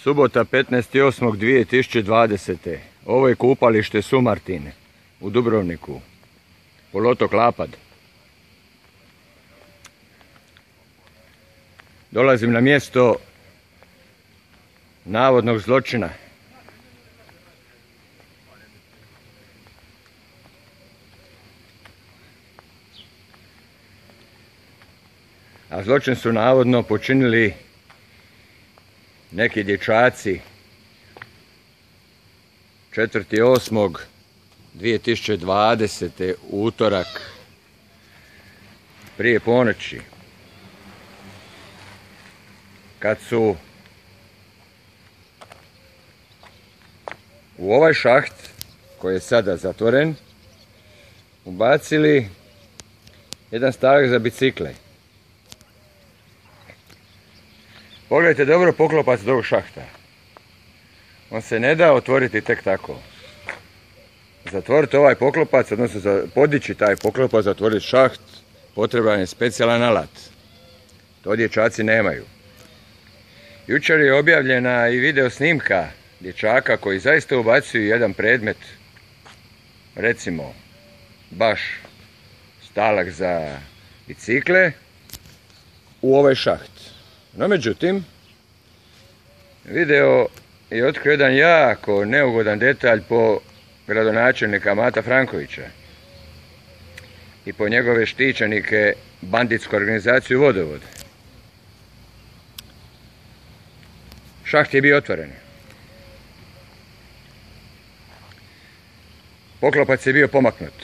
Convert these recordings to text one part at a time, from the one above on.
Subota 15.8.2020. Ovo je kupalište Sumartin u Dubrovniku, poluotok Lapad. Dolazim na mjesto navodnog zločina. A zločin su navodno počinili neki dječaci 4.8.2020. utorak prije ponoći, kad su u ovaj šaht koji je sada zatvoren ubacili jedan stavak za bicikle. Pogledajte dobro poklopac do ovog šahta. On se ne da otvoriti tek tako. Zatvoriti ovaj poklopac, odnosno podići taj poklopac, zatvoriti šaht, potreban je specijalan alat. To dječaci nemaju. Jučer je objavljena i video snimka dječaka koji zaista ubacuju jedan predmet, recimo baš stalak za bicikle, u ovaj šaht. No međutim, video je otkrio jedan jako neugodan detalj po gradonačelnika Mata Frankovića i po njegove štićenike banditsku organizaciju Vodovod. Šaht je bio otvoren. Poklopac je bio pomaknut.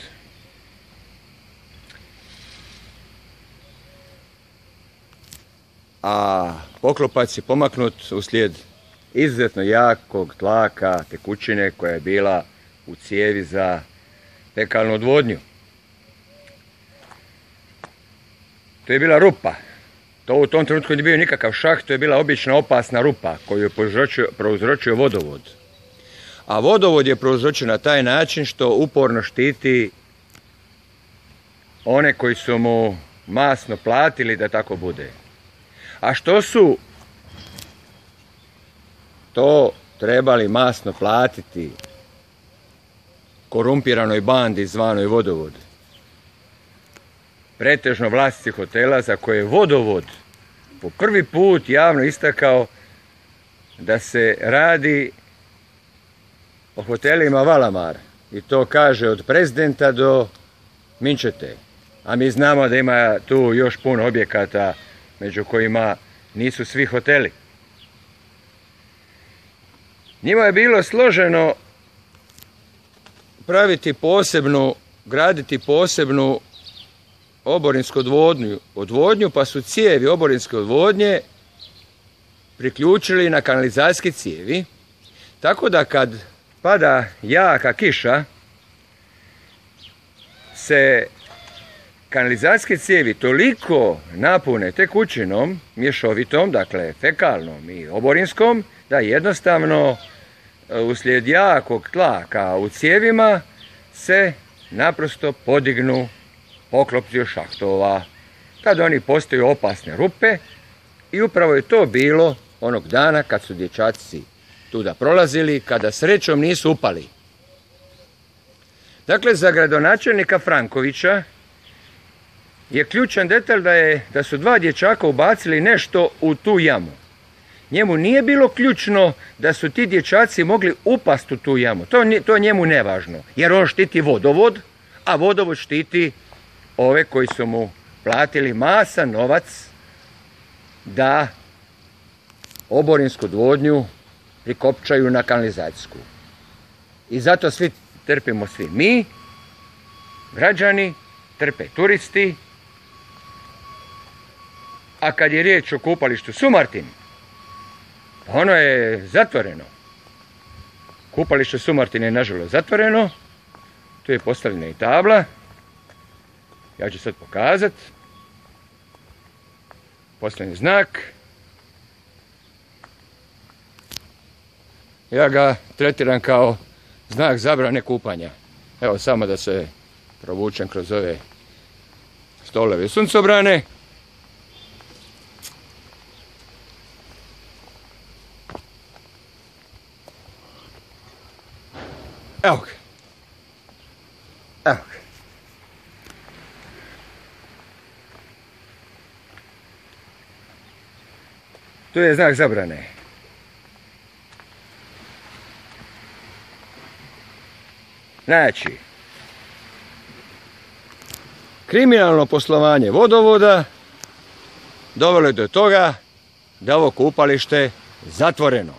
A poklopac je pomaknut uslijed izuzetno jakog tlaka tekućine koja je bila u cijevi za fekalnu odvodnju. To je bila rupa. To u tom trenutku nije bio nikakav šaht, to je bila obična opasna rupa koju je prouzročio vodovod. A vodovod je prouzročio na taj način što uporno štiti one koji su mu masno platili da tako bude. A što su to trebali masno platiti korumpiranoj bandi zvanoj Vodovod? Pretežno vlasnici hotela za koje je Vodovod po prvi put javno istakao da se radi o hotelima Valamar. I to kaže od Prezidenta do Minčete. A mi znamo da ima tu još puno objekata među kojima nisu svi hoteli. Njima je bilo složeno graditi posebnu oborinsku odvodnju, pa su cijevi oborinske odvodnje priključili na kanalizacijske cijevi, tako da kad pada jaka kiša se kanalizacijske cijevi toliko napune tekućinom, mješovitom, dakle fekalnom i oborinskom, da jednostavno uslijed jakog tlaka u cijevima se naprosto podignu poklopci šahtova, kad oni postaju opasne rupe. I upravo je to bilo onog dana kad su dječaci tuda prolazili, kada srećom nisu upali. Dakle, za gradonačelnika Frankovića je ključan detalj da su dva dječaka ubacili nešto u tu jamu. Njemu nije bilo ključno da su ti dječaci mogli upasti u tu jamu. To je njemu nevažno, jer on štiti vodovod, a vodovod štiti ove koji su mu platili masan novac da oborinsku odvodnju prikopčaju na kanalizacijsku. I zato svi trpimo, svi mi, građani, trpe turisti. A kad je riječ o kupalištu Sumartin, ono je zatvoreno. Kupalište Sumartin je nažalost zatvoreno. Tu je postavljena i tabla. Ja ću sad pokazati. Postavljen znak. Ja ga tretiram kao znak zabrane kupanja. Evo samo da se provučem kroz ove stolove suncobrane. Evo ga. Evo ga. Tu je znak zabrane. Znači, kriminalno poslovanje vodovoda dovelo je do toga da ovo kupalište zatvoreno.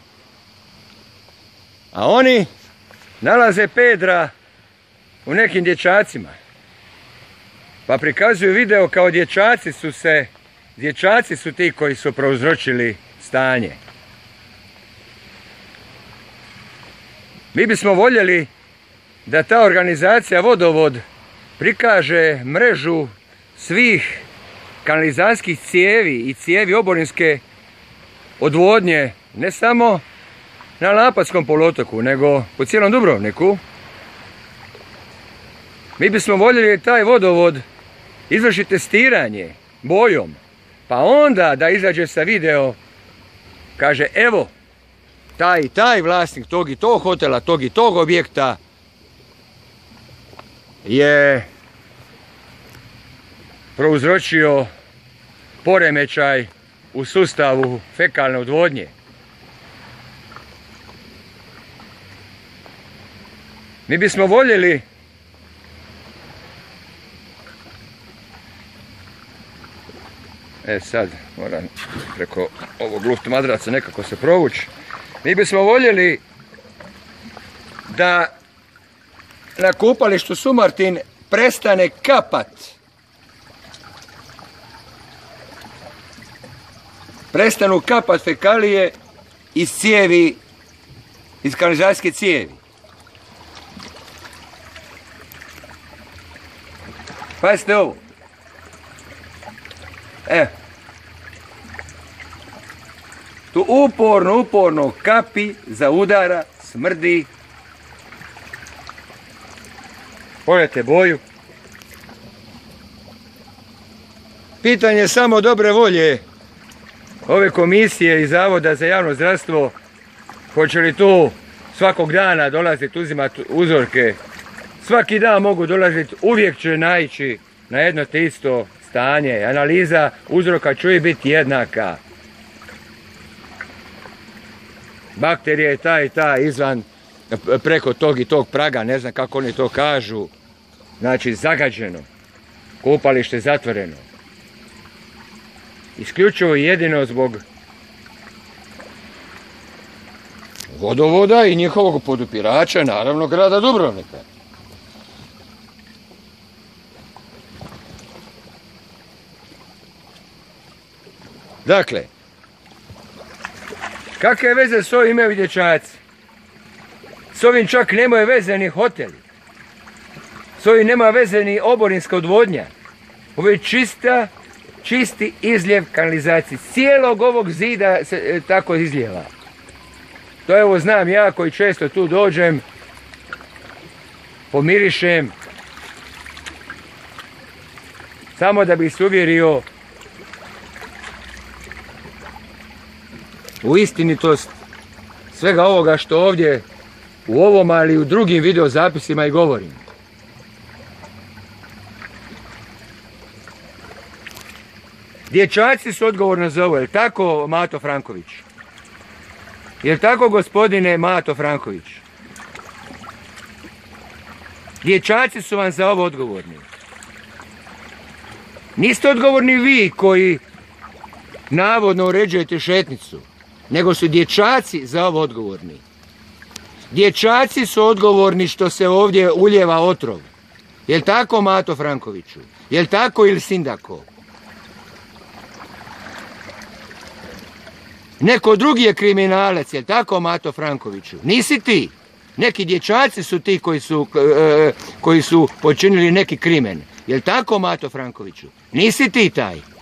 A oni nalaze Pedra u nekim dječacima. Pa prikazuju video kao dječaci su ti koji su prouzročili stanje. Mi bismo voljeli da ta organizacija Vodovod prikaže mrežu svih kanalizacijskih cijevi i cijevi oborinske odvodnje, ne samo na Lapatskom poluotoku, nego po cijelom Dubrovniku. Mi bismo voljeli taj vodovod izvrši testiranje bojom, pa onda da izađe sa video, kaže evo, taj i taj vlasnik tog i tog hotela, tog i tog objekta je prouzročio poremećaj u sustavu fekalne odvodnje. Mi bismo voljeli sad moram preko ovog luft madraca nekako se provući. Mi bismo voljeli da na kupalištu Sumartin prestane prestanu kapat fekalije iz cijevi, iz kanalizacijske cijevi. Pazite ovo. Tu uporno kapi, zaudara, smrdi. Pogledajte boju. Pitanje je samo dobre volje ove komisije i Zavoda za javno zdravstvo. Hoće li tu svakog dana dolaziti uzimati uzorke? Svaki dan mogu dolaziti, uvijek će naići na jedno te isto stanje. Analiza uzroka će uvijek biti jednaka. Bakterija je ta i ta izvan, preko tog i tog praga, ne znam kako oni to kažu. Znači zagađeno, kupalište zatvoreno. Isključivo i jedino zbog vodovoda i njihovog podupirača, naravno grada Dubrovnika. Dakle, kakve veze s ovim imaju dječaci? S ovim čak nemaju veze ni hoteli. S ovim nema veze ni oborinska odvodnja. Ovo je čisti izljev kanalizacije. Cijelog ovog zida se tako izljeva. To evo znam ja koji često tu dođem, pomirišem, samo da bih se uvjerio u istinitost svega ovoga što ovdje u ovom, ali i u drugim video zapisima i govorim. Dječaci su odgovorni za ovo, je li tako, Mato Franković? Je li tako, gospodine Mato Franković? Dječaci su vam za ovo odgovorni. Niste odgovorni vi koji navodno uređujete šetnicu, nego su dječaci za ovo odgovorni. Dječaci su odgovorni što se ovdje uljeva otrov. Je li tako, Mato Frankoviću? Je li tako ili Sindako? Neko drugi je kriminalac, je li tako, Mato Frankoviću? Nisi ti. Neki dječaci su ti koji su počinili neki krimen. Je li tako, Mato Frankoviću? Nisi ti taj.